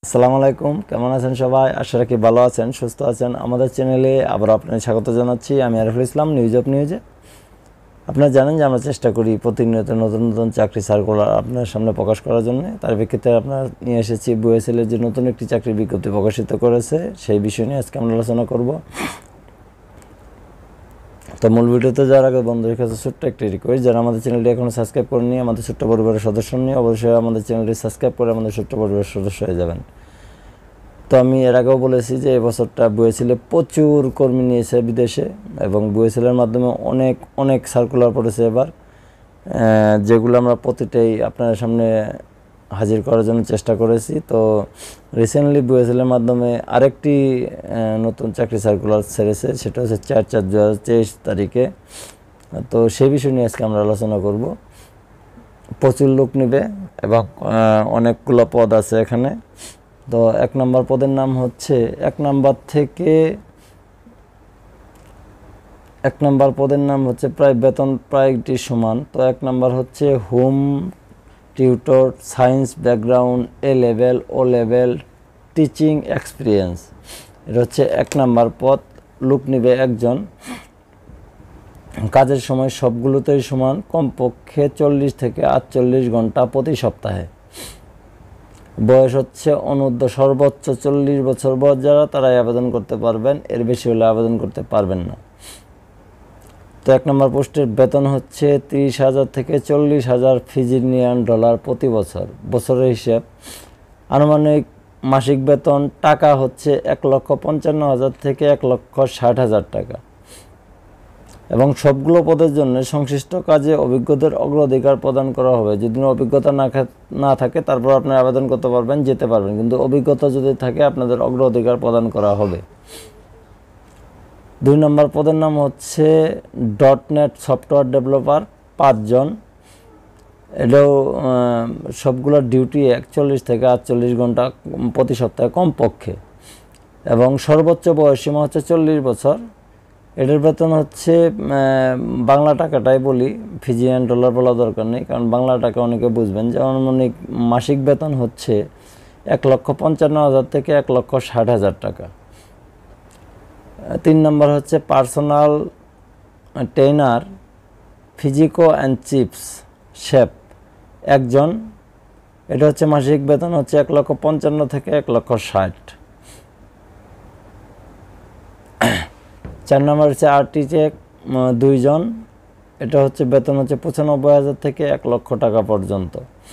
আসসালামু আলাইকুম, কেমন আছেন সবাই? আশা রাখি ভালো আছেন, সুস্থ আছেন। আমাদের চ্যানেলে আবার আপনাদের স্বাগত জানাচ্ছি। আমি আরিফুল ইসলাম, নিউজ অফ নিউজে। আপনারা জানেন যে আমরা চেষ্টা করি প্রতিনিয়ত নতুন নতুন চাকরি সার্কুলার আপনার সামনে প্রকাশ করার জন্য। তার প্রেক্ষিতে আপনার নিয়ে এসেছি বুয়েসেলের যে নতুন একটি চাকরির বিজ্ঞপ্তি প্রকাশিত করেছে, সেই বিষয় নিয়ে আজকে আমরা আলোচনা করব। তো মূল ভিডিওতে যাওয়ার আগে বন্ধুদের কাছে ছোট্ট একটি রিকোয়েস্ট, যারা আমাদের চ্যানেলটি এখনও সাবস্ক্রাইব করেনি, আমাদের ছোট্ট পরিবারের সদস্য নিয়ে অবশ্যই আমাদের চ্যানেলটি সাবস্ক্রাইব করে আমাদের ছোট্ট পরিবারের সদস্য হয়ে যাবেন। তো আমি এর আগেও বলেছি যে এবছরটা বুয়েসেলে প্রচুর কর্মী নিয়েছে বিদেশে, এবং বুয়েসেলের মাধ্যমে অনেক সার্কুলার পড়েছে এবার, যেগুলো আমরা প্রতিটাই আপনার সামনে হাজির করার জন্য চেষ্টা করেছি। তো রিসেন্টলি বুয়েসেলের মাধ্যমে আরেকটি নতুন চাকরি সার্কুলার ছেড়েছে, সেটা হচ্ছে 4/4/2023 তারিখে। তো সেই বিষয় নিয়ে আজকে আমরা আলোচনা করব। প্রচুর লোক নেবে এবং অনেকগুলো পদ আছে এখানে। তো এক নম্বর পদের নাম হচ্ছে এক নম্বর পদের নাম হচ্ছে প্রায় বেতন প্রায়টি সমান। তো এক নম্বর হচ্ছে home tutor, science background, A level, O level, teaching experience. এটা হচ্ছে এক নম্বর পদ। লোক নিবে একজন। কাজের সময় সবগুলোতেই সমান, কমপক্ষে 40 থেকে 48 ঘন্টা প্রতি সপ্তাহে। বয়স হচ্ছে অনূর্ধ্ব সর্বোচ্চ 40 বছর বয়স যারা, তারাই আবেদন করতে পারবেন, এর বেশি হলে আবেদন করতে পারবেন না। তো এক নম্বর পোস্টের বেতন হচ্ছে 30,000 থেকে 40,000 ফিজিনিয়ান ডলার প্রতি বছর। বছরের হিসেব আনুমানিক মাসিক বেতন টাকা হচ্ছে 1,55,000 থেকে 1,60,000 টাকা। এবং সবগুলো পদের জন্য সংশ্লিষ্ট কাজে অভিজ্ঞদের অগ্রাধিকার প্রদান করা হবে। যদি অভিজ্ঞতা না থাকে তারপর আপনি আবেদন করতে পারবেন, যেতে পারবেন, কিন্তু অভিজ্ঞতা যদি থাকে আপনাদের অগ্রাধিকার প্রদান করা হবে। 2 নম্বর পদের নাম হচ্ছে .NET সফটওয়্যার ডেভেলপার, 5 জন। এটাও সবগুলোর ডিউটি 41 থেকে 48 ঘন্টা প্রতি সপ্তাহে কমপক্ষে, এবং সর্বোচ্চ বয়সসীমা হচ্ছে 40 বছর। এটার বেতন হচ্ছে বাংলা টাকাটাই বলি, ফিজিয়ান ডলার বলা দরকার নেই, কারণ বাংলা টাকা অনেকে বুঝবেন। যে আনুমানিক মাসিক বেতন হচ্ছে 1,55,000 থেকে 1,60,000 টাকা। 3 নম্বর হচ্ছে পার্সোনাল ট্রেনার, ফিজিকো অ্যান্ড চিপস শেফ, 1 জন। এটা হচ্ছে মাসিক বেতন হচ্ছে 1,55,000 থেকে 1,60,000। 4 নম্বর হচ্ছে আর্টিটেক, 2 জন। এটা হচ্ছে বেতন হচ্ছে 95,000 থেকে 1,00,000 টাকা পর্যন্ত।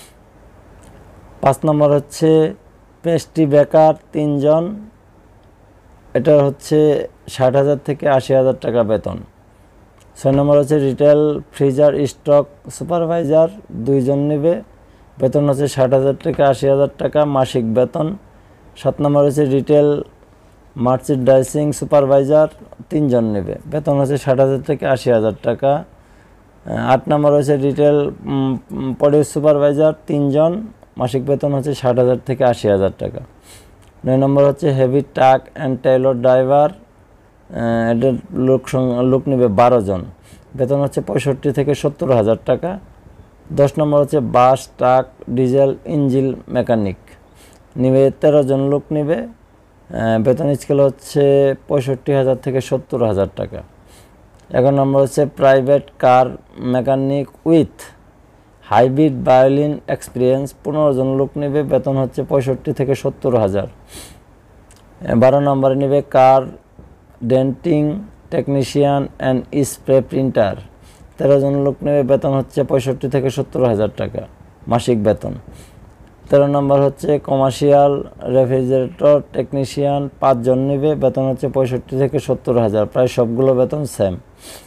5 নম্বর হচ্ছে পেস্ট্রি বেকার, 3 জন। এটা হচ্ছে 60,000 থেকে 80,000 টাকা বেতন। 6 নম্বর হচ্ছে রিটেল ফ্রিজার স্টক সুপারভাইজার, 2 জন নেবে, বেতন হচ্ছে 60,000 থেকে 80,000 টাকা মাসিক বেতন। 7 নম্বর হচ্ছে রিটেল মার্চেন্ডাইজিং সুপারভাইজার, 3 জন নেবে, বেতন হচ্ছে 60,000 থেকে 80,000 টাকা। 8 নম্বর হচ্ছে রিটেল প্রডিউস সুপারভাইজার, 3 জন, মাসিক বেতন হচ্ছে 60,000 থেকে 80,000 টাকা। 9 নম্বর হচ্ছে heavy truck and trailer driver, এটার লোক নেবে 12 জন, বেতন হচ্ছে 65 থেকে 70,000 টাকা। 10 নম্বর হচ্ছে bus, truck, diesel engine mechanic, নেবে 13 জন লোক নেবে, বেতন স্কেল হচ্ছে 65,000 থেকে 70,000 টাকা। 11 নম্বর হচ্ছে private car mechanic with hybrid violin experience, 15 জন লোক নেবে, বেতন হচ্ছে 65 থেকে 70,000। 12 নম্বরে নেবে car denting technician and spray printer, 13 জন লোক নেবে, বেতন হচ্ছে 65 থেকে 70,000 টাকা মাসিক বেতন। 13 নম্বর হচ্ছে কমার্শিয়াল রেফ্রিজারেটর টেকনিশিয়ান, 5 জন নেবে, বেতন হচ্ছে 65 থেকে 70,000, প্রায় সবগুলো বেতন সেম।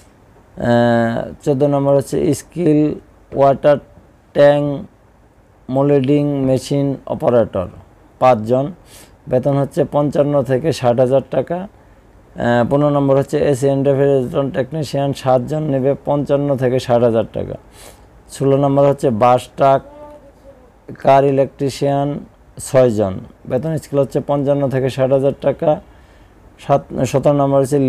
14 নম্বর হচ্ছে skill water tank moulding machine operator, 5 জন, বেতন হচ্ছে 55 থেকে 60,000 টাকা। 15 নম্বর হচ্ছে এসি অ্যান্ড রেফ্রিজারেটর টেকনিশিয়ান, 7 জন নেবে, 55 থেকে 60,000 টাকা। 16 নম্বর হচ্ছে বাস ট্রাক কার ইলেকট্রিশিয়ান, 6 জন, বেতন স্কেল হচ্ছে 55 থেকে 60,000 টাকা। 17 নম্বর হচ্ছে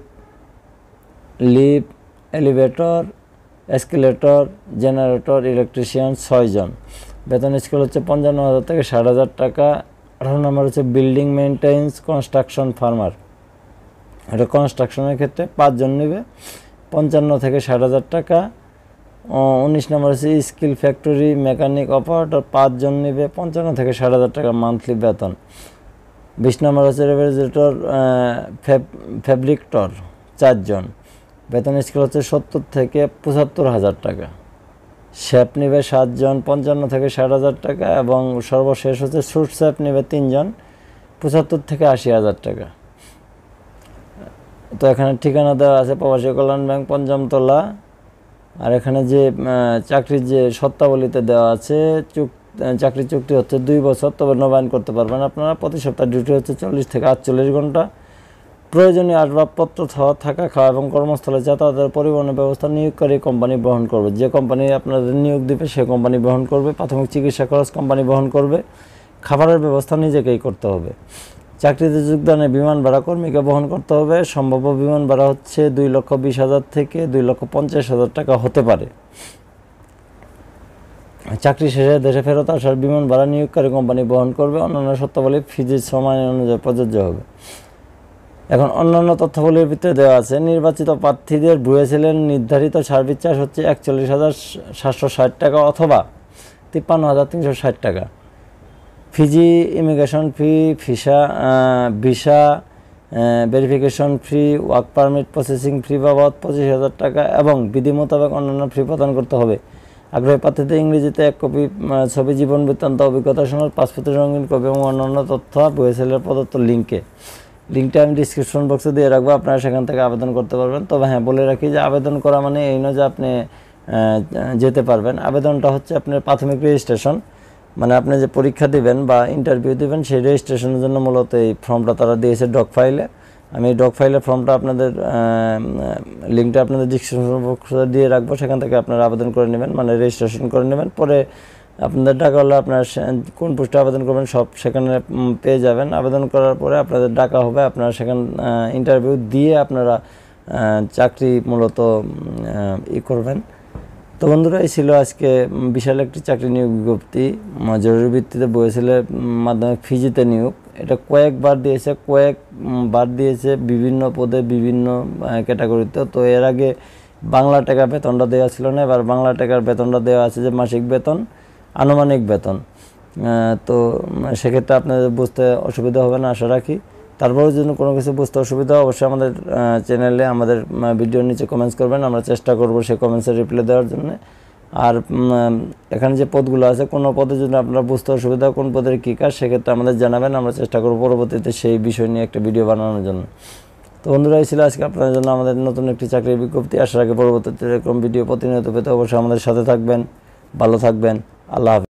lift elevator escalator generator electrician, 6 জন, বেতন স্কেল হচ্ছে 55,000 থেকে 60,000 টাকা। 18 নম্বর হচ্ছে বিল্ডিং মেইনটেন্স কনস্ট্রাকশন ফার্মার, এটা কনস্ট্রাকশনের ক্ষেত্রে 5 জন নেবে 55 থেকে 60,000 টাকা। 19 নম্বর হচ্ছে স্কিল ফ্যাক্টরি মেকানিক অপারেটর 5 জন নেবে 55 থেকে 60,000 টাকা মান্থলি বেতন। 20 নম্বর হচ্ছে রেফ্রিজারেটর ফ্যাব্রিকটর 4 জন, বেতন স্কেল হচ্ছে 70 থেকে 75,000 টাকা। শেফ নেবে 7 জন 55 থেকে 60,000 টাকা, এবং সর্বশেষ হচ্ছে স্যুট শেফ নেবে 3 জন 75 থেকে 80,000 টাকা। তো এখানে ঠিকানা দেওয়া আছে প্রবাসী কল্যাণ ব্যাংক, পঞ্চমতলা। আর এখানে যে চাকরির যে শর্তাবলীতে দেওয়া আছে, চাকরির চুক্তি হচ্ছে 2 বছর, তবে নবায়ন করতে পারবেন আপনারা। প্রতি সপ্তাহে ডিউটি হচ্ছে 40 থেকে 48 ঘন্টা। প্রয়োজনীয় আসবাবপত্র থাকা, খাওয়া এবং কর্মস্থলে যাতায়াতের পরিবহনের ব্যবস্থা নিয়োগকারী কোম্পানি বহন করবে। যে কোম্পানি আপনাদের নিয়োগ দেবে সে কোম্পানি বহন করবে। প্রাথমিক চিকিৎসা খরচ কোম্পানি বহন করবে। খাবারের ব্যবস্থা নিজেকেই করতে হবে। চাকরিতে যোগদানে বিমান ভাড়া কর্মীকে বহন করতে হবে। সম্ভাব্য বিমান ভাড়া হচ্ছে 2,20,000 থেকে 2,50,000 টাকা হতে পারে। চাকরি শেষে দেশে ফেরত আসার বিমান ভাড়া নিয়োগকারী কোম্পানি বহন করবে। অন্যান্য শর্তাবলী ফিজির সময় অনুযায়ী প্রযোজ্য হবে। এখন অন্যান্য তথ্যাবলীর ভিতরে দেওয়া আছে, নির্বাচিত প্রার্থীদের ব্রুয়েসেলের নির্ধারিত সার্ভিস চার্জ হচ্ছে 41,760 টাকা অথবা 53,360 টাকা। Fiji immigration fee, visa verification fee, work permit processing fee বাবদ 25,000 টাকা এবং বিধি মোতাবেক অন্যান্য ফি প্রদান করতে হবে। আগ্রহী প্রার্থীদের ইংরেজিতে 1 কপি ছবি, জীবন বৃত্তান্ত, অভিজ্ঞতা সনদ, পাসপোর্টের রঙিন কপি এবং অন্যান্য তথ্য ব্রুয়েসেলের প্রদত্ত লিঙ্কটা আমি ডিসক্রিপশন বক্সে দিয়ে রাখবো, আপনারা সেখান থেকে আবেদন করতে পারবেন। তবে হ্যাঁ, বলে রাখি যে আবেদন করা মানে এই নয় যে আপনি যেতে পারবেন। আবেদনটা হচ্ছে আপনার প্রাথমিক রেজিস্ট্রেশন, মানে আপনি যে পরীক্ষা দিবেন বা ইন্টারভিউ দিবেন সেই রেজিস্ট্রেশনের জন্য মূলত এই ফর্মটা তারা দিয়েছে ডক ফাইলে। আমি ডক ফাইলের ফর্মটা আপনাদের লিঙ্কটা আপনাদের ডিসক্রিপশন বক্সে দিয়ে রাখবো, সেখান থেকে আপনারা আবেদন করে নেবেন, মানে রেজিস্ট্রেশন করে নেবেন। পরে আপনাদের ডাকা হলে আপনারা কোন পোস্টে আবেদন করবেন সব সেখানে পেয়ে যাবেন। আবেদন করার পরে আপনাদের ডাকা হবে, আপনারা সেখানে ইন্টারভিউ দিয়ে আপনারা চাকরি মূলত করবেন। তো বন্ধুরা, এই ছিল আজকে বিশাল একটি চাকরি নিয়োগ বিজ্ঞপ্তি, জরুরি ভিত্তিতে ব্রুয়েসেলের মাধ্যমে ফিজিতে নিয়োগ। এটা কয়েকবার দিয়েছে বিভিন্ন পদে বিভিন্ন ক্যাটাগরিতে। তো এর আগে বাংলা টাকা বেতনটা দেওয়া ছিল না, এবার বাংলা টাকার বেতনটা দেওয়া আছে যে মাসিক বেতন, আনুমানিক বেতন। তো সেক্ষেত্রে আপনাদের বুঝতে অসুবিধা হবে না আশা রাখি। তারপরেও যদি কোনো কিছু বুঝতে অসুবিধা হয় অবশ্যই আমাদের চ্যানেলে আমাদের ভিডিওর নিচে কমেন্টস করবেন, আমরা চেষ্টা করব সেই কমেন্টসের রিপ্লাই দেওয়ার জন্য। আর এখানে যে পদগুলো আছে, কোনো পদে যদি আপনারা বুঝতে অসুবিধা কোন পদের কী কাজ সেক্ষেত্রে আমাদের জানাবেন, আমরা চেষ্টা করব পরবর্তীতে সেই বিষয় নিয়ে একটা ভিডিও বানানোর জন্য। তো বন্ধুরা, এই ছিল আজকে আপনাদের জন্য আমাদের নতুন একটি চাকরির বিজ্ঞপ্তি। আসার আগে পরবর্তীতে এরকম ভিডিও প্রতিনিয়ত পেতে অবশ্যই আমাদের সাথে থাকবেন। ভালো থাকবেন। আল্লাহ হাফেজ।